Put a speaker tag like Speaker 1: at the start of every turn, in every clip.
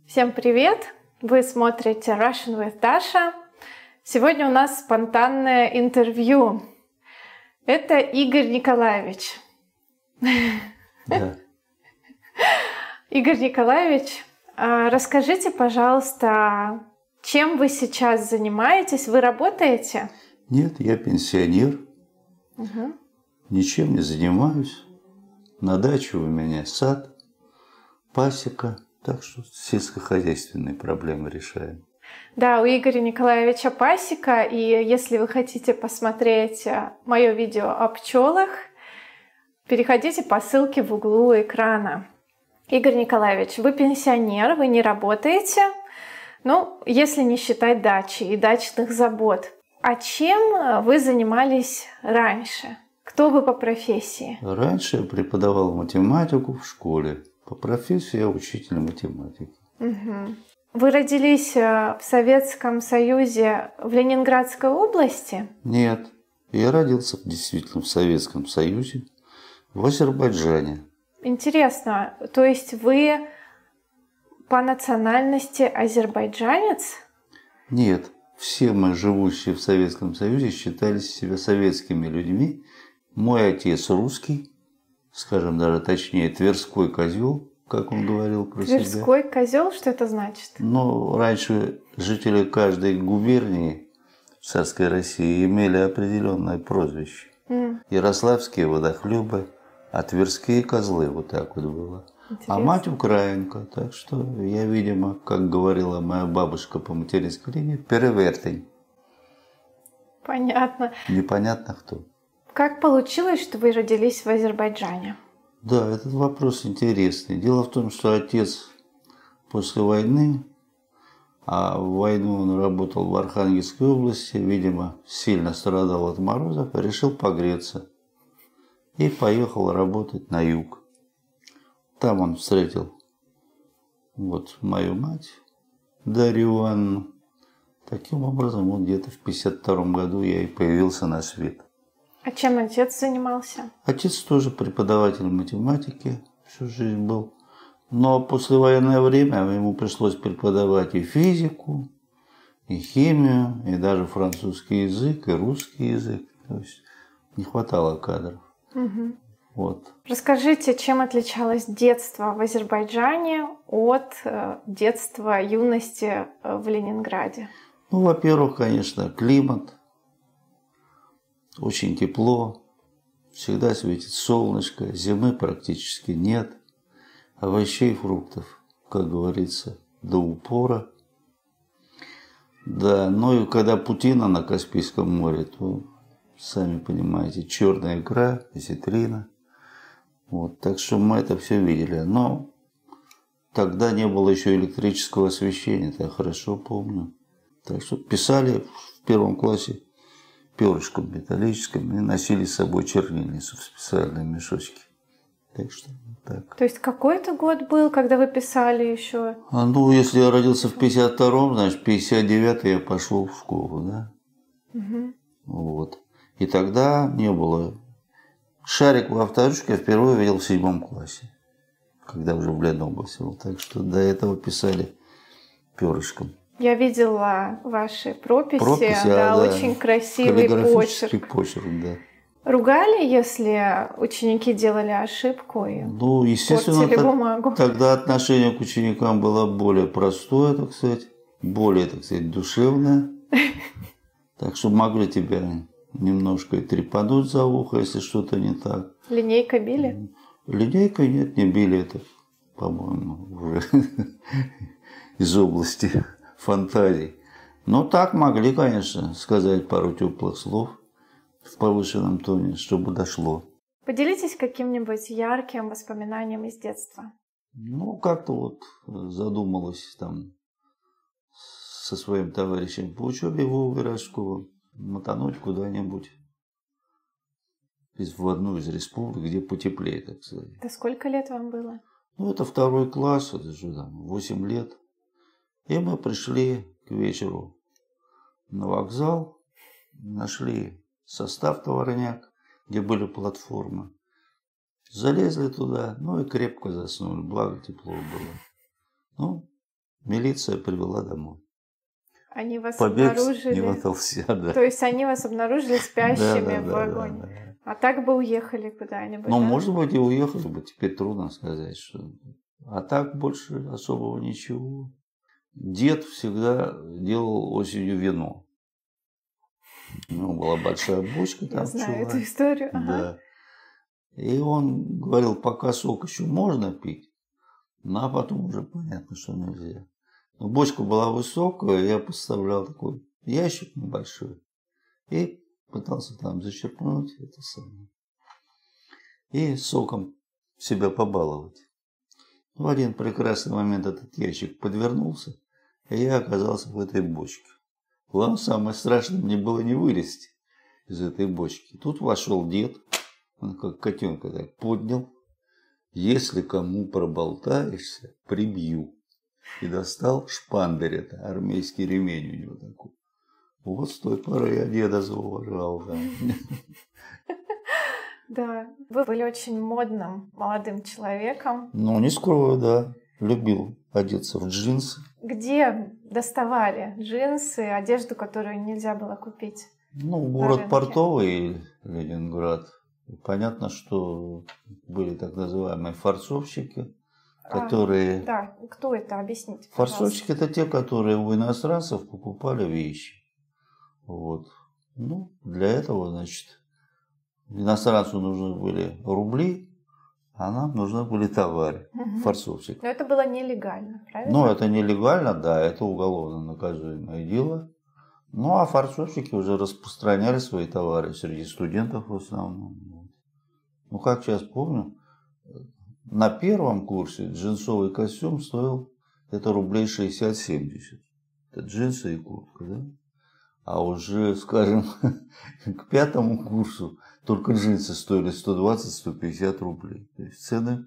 Speaker 1: Всем привет! Вы смотрите Russian with Dasha. Сегодня у нас спонтанное интервью. Это Игорь Николаевич.
Speaker 2: Да.
Speaker 1: Игорь Николаевич, расскажите, пожалуйста, чем вы сейчас занимаетесь? Вы работаете?
Speaker 2: Нет, я пенсионер. Ничем не занимаюсь. На даче у меня сад, пасека. Так что сельскохозяйственные проблемы решаем.
Speaker 1: Да, у Игоря Николаевича пасека, и если вы хотите посмотреть мое видео о пчелах, переходите по ссылке в углу экрана. Игорь Николаевич, вы пенсионер, вы не работаете, если не считать дачи и дачных забот. А чем вы занимались раньше? Кто вы по профессии?
Speaker 2: Раньше я преподавал математику в школе. По профессии я учитель математики.
Speaker 1: Вы родились в Советском Союзе в Ленинградской области?
Speaker 2: Нет, я родился действительно в Советском Союзе, в Азербайджане.
Speaker 1: Интересно, то есть вы по национальности азербайджанец?
Speaker 2: Нет, все мы, живущие в Советском Союзе, считали себя советскими людьми. Мой отец русский, скажем даже точнее, Тверской козел, как он говорил про себя.
Speaker 1: Тверской козел, что это значит?
Speaker 2: Раньше жители каждой губернии в царской России имели определенное прозвище. Ярославские водохлебы, а Тверские козлы, вот так вот было.
Speaker 1: Интересно.
Speaker 2: А мать украинка, так что я, видимо, как говорила моя бабушка по материнской линии, перевертень.
Speaker 1: Понятно.
Speaker 2: Непонятно кто.
Speaker 1: Как получилось, что вы родились в Азербайджане?
Speaker 2: Да, этот вопрос интересный. Дело в том, что отец после войны, а в войну он работал в Архангельской области, видимо, сильно страдал от морозов, решил погреться. И поехал работать на юг. Там он встретил мою мать, Дарью Ивановну. Таким образом, где-то в 1952 году я и появился на свет.
Speaker 1: А чем отец занимался?
Speaker 2: Отец тоже преподаватель математики всю жизнь был. Но послевоенное время ему пришлось преподавать и физику, и химию, и даже французский язык, и русский язык. То есть не хватало кадров.
Speaker 1: Расскажите, чем отличалось детство в Азербайджане от детства, юности в Ленинграде?
Speaker 2: Во-первых, конечно, климат. Очень тепло, всегда светит солнышко, зимы практически нет, овощей, фруктов, как говорится, до упора. Да, и когда путина на Каспийском море, то, сами понимаете, черная икра, осетрина. Так что мы это все видели. Но тогда не было еще электрического освещения, это я хорошо помню. Так что писали в первом классе перышком металлическим и носили с собой чернильницу в специальные мешочки. Так что так.
Speaker 1: То есть какой-то год был, когда вы писали еще?
Speaker 2: Если я родился в 52-м, значит, в 59-й я пошел в школу, да? И тогда не было. Шарик в авторучке я впервые видел в 7 классе, когда уже в Ленобласти был. Так что до этого писали перышком.
Speaker 1: Я видела ваши прописи, да, очень красивый
Speaker 2: почерк, да.
Speaker 1: Ругали, если ученики делали ошибку и портили бумагу?
Speaker 2: Тогда отношение к ученикам было более простое, так сказать, более, душевное. Так что могли тебя немножко и трепануть за ухо, если что-то не так.
Speaker 1: Линейкой били?
Speaker 2: Линейкой нет, не били, это, по-моему, уже из области фантазий. Но так могли, конечно, сказать пару теплых слов в повышенном тоне, чтобы дошло.
Speaker 1: Поделитесь каким-нибудь ярким воспоминанием из детства.
Speaker 2: Как-то задумалась там со своим товарищем по учебе в Волгоградскую мотануть куда-нибудь в одну из республик, где потеплее, так сказать.
Speaker 1: Это сколько лет вам было?
Speaker 2: Это 2 класс, это же 8 лет. И мы пришли к вечеру на вокзал, нашли состав товарняк, где были платформы. Залезли туда, и крепко заснули, благо тепло было. Милиция привела домой.
Speaker 1: Они вас
Speaker 2: Побег
Speaker 1: обнаружили.
Speaker 2: не удался, да.
Speaker 1: То есть они вас обнаружили спящими в
Speaker 2: Да.
Speaker 1: вагоне. А так бы уехали куда-нибудь.
Speaker 2: Ну,
Speaker 1: да?
Speaker 2: может быть, и уехали бы, теперь трудно сказать, что. А так больше особого ничего. Дед всегда делал осенью вино. У него была большая бочка там.
Speaker 1: Я знаю
Speaker 2: чугунная.
Speaker 1: эту историю. Ага.
Speaker 2: Да. И он говорил, пока сок еще можно пить, ну, а потом уже понятно, что нельзя. Но бочка была высокая, я поставлял такой ящик небольшой и пытался там зачерпнуть это самое. И соком себя побаловать. В один прекрасный момент этот ящик подвернулся, и я оказался в этой бочке. Главное, самое страшное мне было не вылезти из этой бочки. Тут вошел дед, он как котенка так поднял. Если кому проболтаешься, прибью. И достал шпандерь, это армейский ремень у него такой. Вот с той поры я деда зауважал. Да.
Speaker 1: Да, вы были очень модным молодым человеком.
Speaker 2: Ну, не скрою, да. Любил одеться в джинсы.
Speaker 1: Где доставали джинсы, одежду, которую нельзя было купить?
Speaker 2: Ну, город портовый, Ленинград. И понятно, что были так называемые форцовщики, которые...
Speaker 1: Да, кто это? Объясните,
Speaker 2: форцовщики — это те, которые у иностранцев покупали вещи. Вот. Ну, для этого, значит, иностранцу нужны были рубли, а нам нужны были товары. Форцовщик.
Speaker 1: Но это было нелегально, правильно?
Speaker 2: Ну, это нелегально, да, это уголовно наказуемое дело. Ну, а форцовщики уже распространяли свои товары среди студентов в основном. Ну, как сейчас помню, на первом курсе джинсовый костюм стоил это рублей 60-70. Это джинсы и куртка, да? А уже, скажем, к пятому курсу только джинсы стоили 120-150 рублей. То есть цены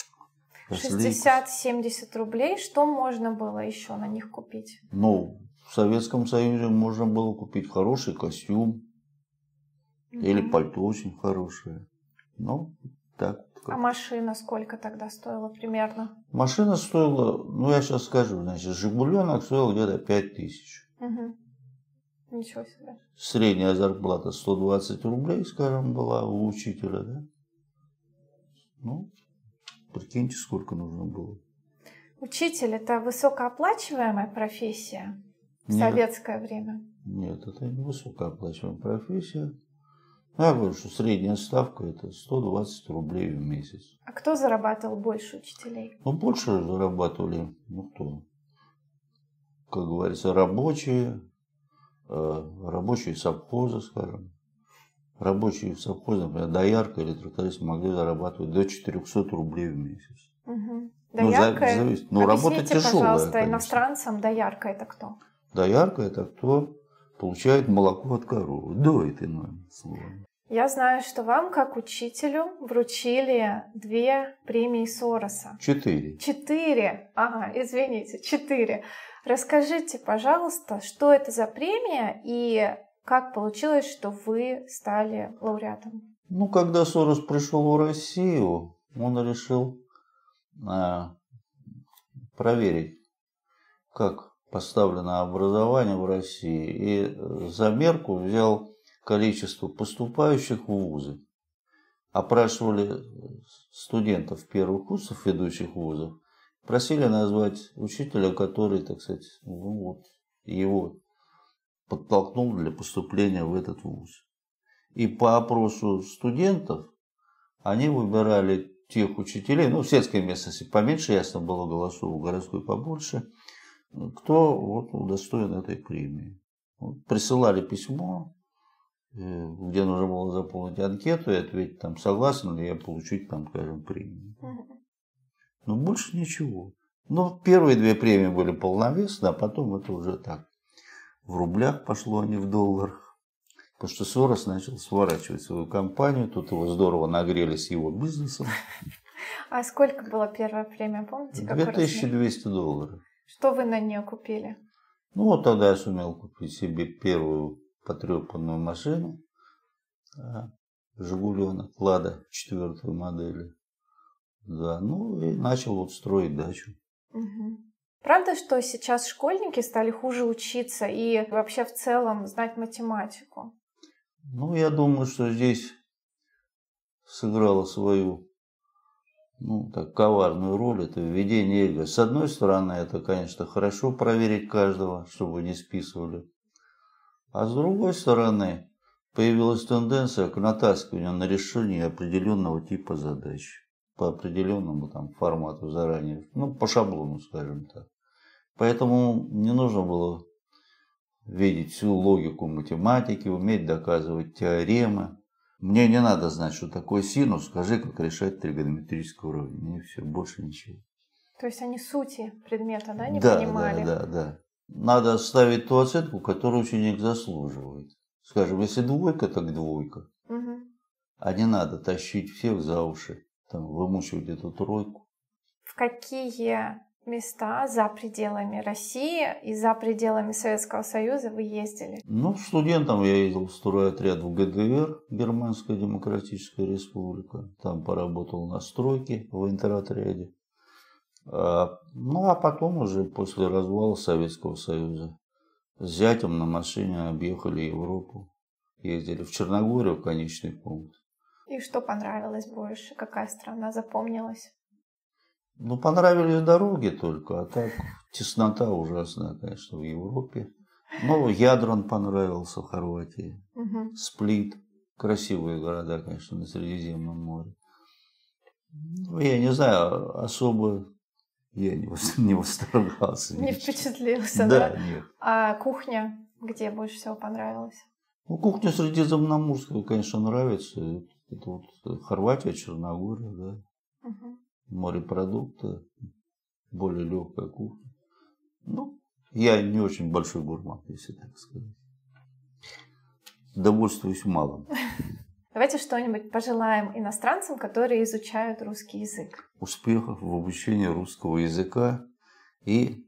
Speaker 1: 60-70 рублей. Что можно было еще на них купить?
Speaker 2: Ну, в Советском Союзе можно было купить хороший костюм или пальто очень хорошее. Ну, так.
Speaker 1: А машина сколько тогда стоила примерно?
Speaker 2: Машина стоила, ну я сейчас скажу, значит, Жигуленок стоил где-то 5000.
Speaker 1: Угу. Ничего себе.
Speaker 2: Средняя зарплата 120 рублей, скажем, была у учителя, да? Ну, прикиньте, сколько нужно было.
Speaker 1: Учитель – это высокооплачиваемая профессия в советское время?
Speaker 2: Нет, это не высокооплачиваемая профессия. Я говорю, что средняя ставка – это 120 рублей в месяц.
Speaker 1: А кто зарабатывал больше учителей?
Speaker 2: Ну, больше зарабатывали, ну, кто? Как говорится, рабочие совхозы, скажем. Рабочие в совхозе, например, доярка или тракторист могли зарабатывать до 400 рублей в месяц.
Speaker 1: Угу. Доярка,
Speaker 2: работа тяжелая,
Speaker 1: пожалуйста,
Speaker 2: конечно.
Speaker 1: Иностранцам доярка – это кто?
Speaker 2: Доярка – это кто получает молоко от коровы, доит, иным словом.
Speaker 1: Я знаю, что вам, как учителю, вручили 2 премии Сороса.
Speaker 2: 4.
Speaker 1: 4. Ага, извините, 4. Расскажите, пожалуйста, что это за премия и как получилось, что вы стали лауреатом?
Speaker 2: Ну, когда Сорос пришел в Россию, он решил проверить, как поставлено образование в России, и за мерку взял количество поступающих в вузы. Опрашивали студентов первых курсов ведущих вузов, просили назвать учителя, который, так сказать, его подтолкнул для поступления в этот вуз. И по опросу студентов они выбирали тех учителей, ну, в сельской местности поменьше, ясно было, голосов, в городской побольше, кто удостоен этой премии. Присылали письмо, где нужно было заполнить анкету и ответить, там, согласен ли я получить, там, скажем, премию. Но больше ничего. Но первые 2 премии были полновесные, а потом это уже так. В рублях пошло, а не в долларах. Потому что Сорос начал сворачивать свою компанию, тут его здорово нагрели с его бизнесом.
Speaker 1: А сколько была первая премия, помните?
Speaker 2: $2200.
Speaker 1: Что вы на нее купили?
Speaker 2: Ну, вот тогда я сумел купить себе первую потрепанную машину. Жигуленок, Лада 4-й модели. Да, ну и начал строить дачу.
Speaker 1: Угу. Правда, что сейчас школьники стали хуже учиться и вообще в целом знать математику?
Speaker 2: Ну, я думаю, что здесь сыграла свою, ну, так, коварную роль это введение ЕГЭ. С одной стороны, это, конечно, хорошо проверить каждого, чтобы не списывали. А с другой стороны, появилась тенденция к натаскиванию на решение определенного типа задач по определенному там формату заранее, ну, по шаблону, скажем так. Поэтому не нужно было видеть всю логику математики, уметь доказывать теоремы. Мне не надо знать, что такое синус, скажи, как решать тригонометрическое уравнение, и все, больше ничего.
Speaker 1: То есть они сути предмета, да, не
Speaker 2: Да,
Speaker 1: понимали?
Speaker 2: да. Надо ставить ту оценку, которую ученик заслуживает. Скажем, если двойка, так двойка.
Speaker 1: Угу.
Speaker 2: А не надо тащить всех за уши, там, вымучивать эту тройку.
Speaker 1: В какие места за пределами России и за пределами Советского Союза вы ездили?
Speaker 2: Ну, студентом я ездил в стройотряд в ГДР, Германская Демократическая Республика. Там поработал на стройке в интеротряде. Ну, а потом уже после развала Советского Союза с зятем на машине объехали Европу. Ездили в Черногорию, в конечный пункт.
Speaker 1: И что понравилось больше? Какая страна запомнилась?
Speaker 2: Ну, понравились дороги только, а так теснота ужасная, конечно, в Европе. Но Ядран понравился в Хорватии.
Speaker 1: Угу.
Speaker 2: Сплит. Красивые города, конечно, на Средиземном море. Ну, я не знаю, особо я не восторгался.
Speaker 1: Не впечатлился,
Speaker 2: да?
Speaker 1: Да,
Speaker 2: нет.
Speaker 1: А кухня где больше всего понравилась?
Speaker 2: Ну, кухня Средиземноморская, конечно, нравится. Это вот Хорватия, Черногория, да.
Speaker 1: Угу.
Speaker 2: Морепродукты, более легкая кухня. Ну, я не очень большой гурман, если так сказать. Довольствуюсь малым.
Speaker 1: Давайте что-нибудь пожелаем иностранцам, которые изучают русский язык.
Speaker 2: Успехов в обучении русского языка и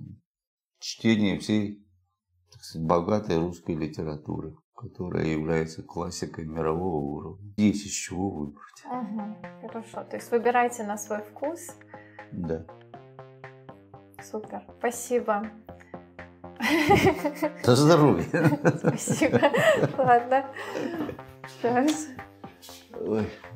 Speaker 2: чтении всей, так сказать, богатой русской литературы, которая является классикой мирового уровня. Есть из чего выбрать.
Speaker 1: Угу. Хорошо. То есть выбирайте на свой вкус.
Speaker 2: Да.
Speaker 1: Супер. Спасибо.
Speaker 2: До здоровья.
Speaker 1: Спасибо. Ладно. Сейчас.
Speaker 2: Ой.